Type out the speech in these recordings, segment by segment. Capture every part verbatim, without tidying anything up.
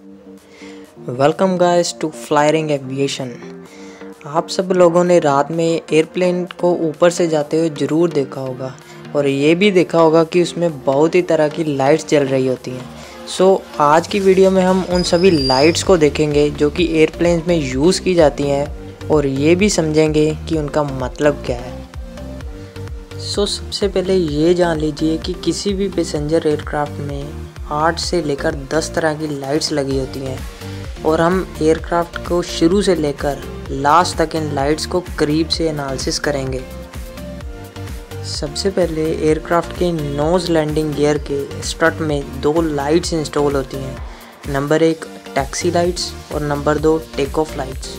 Welcome guys to flying aviation. आप सब लोगों ने रात में एयरप्लेन को ऊपर से जाते हुए ज़रूर देखा होगा और ये भी देखा होगा कि उसमें बहुत ही तरह की लाइट्स जल रही होती हैं। सो so, आज की वीडियो में हम उन सभी लाइट्स को देखेंगे जो कि एयरप्लेन में यूज़ की जाती हैं और ये भी समझेंगे कि उनका मतलब क्या है। सो so, सबसे पहले ये जान लीजिए कि किसी भी पैसेंजर एयरक्राफ्ट में आठ से लेकर दस तरह की लाइट्स लगी होती हैं और हम एयरक्राफ्ट को शुरू से लेकर लास्ट तक इन लाइट्स को करीब से एनालिसिस करेंगे। सबसे पहले एयरक्राफ्ट के नोज़ लैंडिंग गियर के स्ट्रट में दो लाइट्स इंस्टॉल होती हैं। नंबर एक टैक्सी लाइट्स और नंबर दो टेक ऑफ लाइट्स।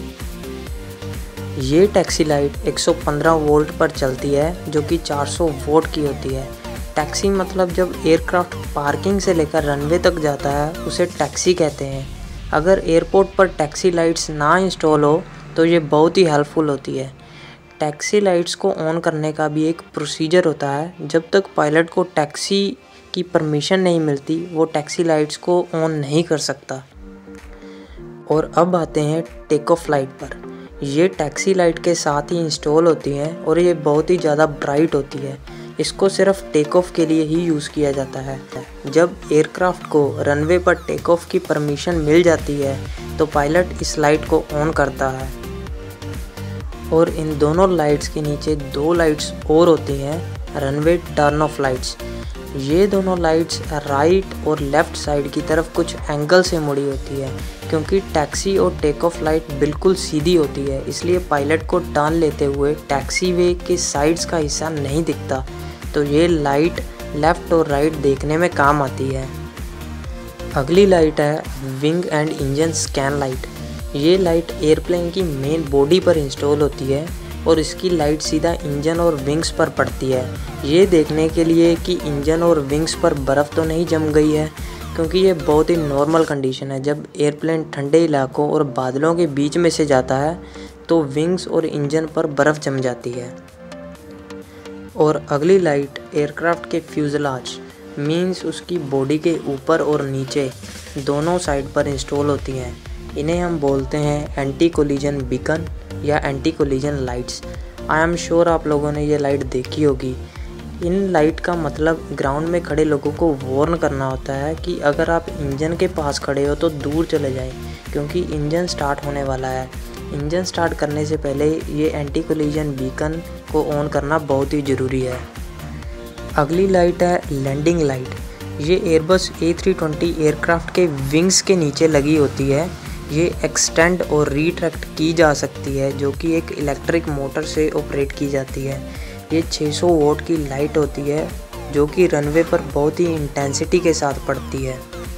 ये टैक्सी लाइट एक सौ पंद्रह वोल्ट पर चलती है जो कि चार सौ वोट की होती है। टैक्सी मतलब जब एयरक्राफ्ट पार्किंग से लेकर रनवे तक जाता है उसे टैक्सी कहते हैं। अगर एयरपोर्ट पर टैक्सी लाइट्स ना इंस्टॉल हो तो ये बहुत ही हेल्पफुल होती है। टैक्सी लाइट्स को ऑन करने का भी एक प्रोसीजर होता है। जब तक पायलट को टैक्सी की परमिशन नहीं मिलती वो टैक्सी लाइट्स को ऑन नहीं कर सकता। और अब आते हैं टेक ऑफ लाइट पर। ये टैक्सी लाइट के साथ ही इंस्टॉल होती हैं और ये बहुत ही ज़्यादा ब्राइट होती है। इसको सिर्फ टेक ऑफ के लिए ही यूज़ किया जाता है। जब एयरक्राफ्ट को रनवे पर टेक ऑफ की परमिशन मिल जाती है तो पायलट इस लाइट को ऑन करता है। और इन दोनों लाइट्स के नीचे दो लाइट्स और होती हैं, रनवे टर्न ऑफ लाइट्स। ये दोनों लाइट्स राइट और लेफ़्ट साइड की तरफ कुछ एंगल से मुड़ी होती है। क्योंकि टैक्सी और टेक ऑफ लाइट बिल्कुल सीधी होती है इसलिए पायलट को टर्न लेते हुए टैक्सी वे के साइड्स का हिस्सा नहीं दिखता, तो ये लाइट लेफ़्ट और राइट देखने में काम आती है। अगली लाइट है wing and engine scan light. ये लाइट एयरप्लेन की मेन बॉडी पर इंस्टॉल होती है और इसकी लाइट सीधा इंजन और विंग्स पर पड़ती है। ये देखने के लिए कि इंजन और विंग्स पर बर्फ़ तो नहीं जम गई है, क्योंकि ये बहुत ही नॉर्मल कंडीशन है। जब एयरप्लेन ठंडे इलाकों और बादलों के बीच में से जाता है तो विंग्स और इंजन पर बर्फ़ जम जाती है। और अगली लाइट एयरक्राफ्ट के फ्यूजलाज मींस उसकी बॉडी के ऊपर और नीचे दोनों साइड पर इंस्टॉल होती हैं। इन्हें हम बोलते हैं एंटी कोलिजन बीकन या anti collision lights. I am sure आप लोगों ने ये लाइट देखी होगी। इन लाइट का मतलब ग्राउंड में खड़े लोगों को वार्न करना होता है कि अगर आप इंजन के पास खड़े हो तो दूर चले जाएं, क्योंकि इंजन स्टार्ट होने वाला है। इंजन स्टार्ट करने से पहले ये एंटी कोलिजन बीकन को ऑन करना बहुत ही ज़रूरी है। अगली लाइट है लैंडिंग लाइट। ये Airbus A three twenty aircraft के विंग्स के नीचे लगी होती है। ये एक्सटेंड और रिट्रैक्ट की जा सकती है जो कि एक इलेक्ट्रिक मोटर से ऑपरेट की जाती है। ये छह सौ वोट की लाइट होती है जो कि रनवे पर बहुत ही इंटेंसिटी के साथ पड़ती है।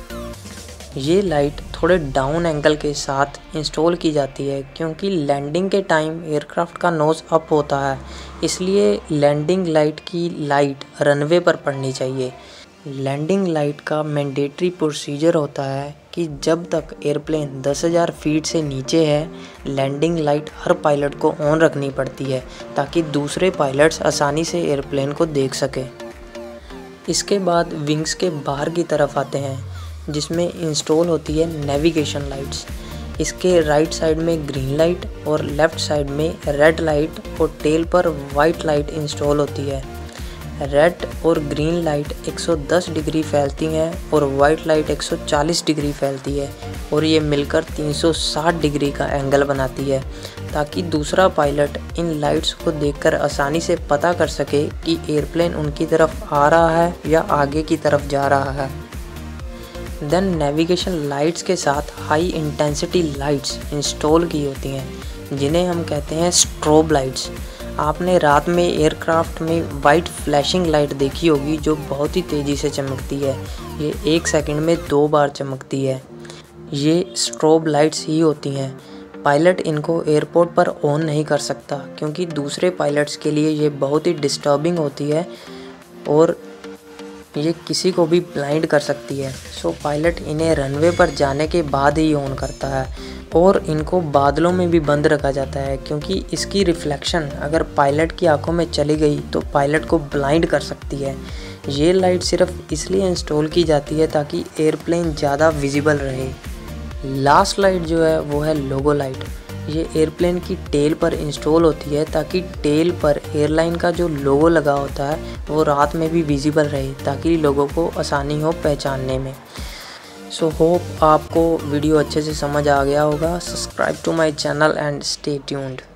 ये लाइट थोड़े डाउन एंगल के साथ इंस्टॉल की जाती है क्योंकि लैंडिंग के टाइम एयरक्राफ्ट का नोज़ अप होता है, इसलिए लैंडिंग लाइट की लाइट रनवे पर पड़नी चाहिए। लैंडिंग लाइट का मैंडेटरी प्रोसीजर होता है कि जब तक एयरप्लेन दस हज़ार फीट से नीचे है लैंडिंग लाइट हर पायलट को ऑन रखनी पड़ती है ताकि दूसरे पायलट्स आसानी से एयरप्लेन को देख सकें। इसके बाद विंग्स के बाहर की तरफ आते हैं जिसमें इंस्टॉल होती है नेविगेशन लाइट्स। इसके राइट साइड में ग्रीन लाइट और लेफ़्ट साइड में रेड लाइट और टेल पर वाइट लाइट इंस्टॉल होती है। रेड और ग्रीन लाइट एक सौ दस डिग्री फैलती हैं और वाइट लाइट एक सौ चालीस डिग्री फैलती है और ये मिलकर तीन सौ साठ डिग्री का एंगल बनाती है ताकि दूसरा पायलट इन लाइट्स को देखकर आसानी से पता कर सके कि एयरप्लेन उनकी तरफ आ रहा है या आगे की तरफ जा रहा है। देन नेविगेशन लाइट्स के साथ हाई इंटेंसिटी लाइट्स इंस्टॉल की होती हैं जिन्हें हम कहते हैं स्ट्रोब लाइट्स। आपने रात में एयरक्राफ्ट में वाइट फ्लैशिंग लाइट देखी होगी जो बहुत ही तेज़ी से चमकती है। ये एक सेकंड में दो बार चमकती है। ये स्ट्रोब लाइट्स ही होती हैं। पायलट इनको एयरपोर्ट पर ऑन नहीं कर सकता क्योंकि दूसरे पायलट्स के लिए ये बहुत ही डिस्टर्बिंग होती है और ये किसी को भी ब्लाइंड कर सकती है। सो पायलट इन्हें रनवे पर जाने के बाद ही ऑन करता है और इनको बादलों में भी बंद रखा जाता है क्योंकि इसकी रिफ्लेक्शन अगर पायलट की आंखों में चली गई तो पायलट को ब्लाइंड कर सकती है। ये लाइट सिर्फ इसलिए इंस्टॉल की जाती है ताकि एयरप्लेन ज़्यादा विजिबल रहे। लास्ट लाइट जो है वो है लोगो लाइट। ये एयरप्लेन की टेल पर इंस्टॉल होती है ताकि टेल पर एयरलाइन का जो लोगो लगा होता है वो रात में भी विजिबल रहे, ताकि लोगों को आसानी हो पहचानने में। सो होप आपको वीडियो अच्छे से समझ आ गया होगा। Subscribe to my channel and stay tuned.